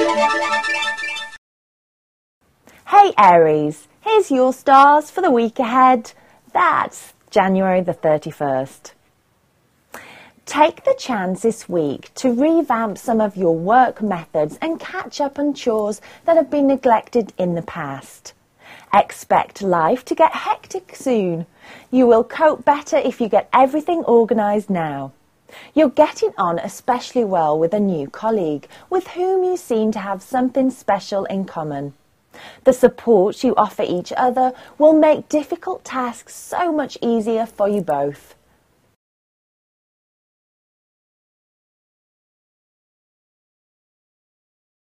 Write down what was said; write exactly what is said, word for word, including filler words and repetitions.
Hey Aries, here's your stars for the week ahead. That's January the thirty-first. Take the chance this week to revamp some of your work methods and catch up on chores that have been neglected in the past. Expect life to get hectic soon. You will cope better if you get everything organised now. You're getting on especially well with a new colleague with whom you seem to have something special in common. The support you offer each other will make difficult tasks so much easier for you both.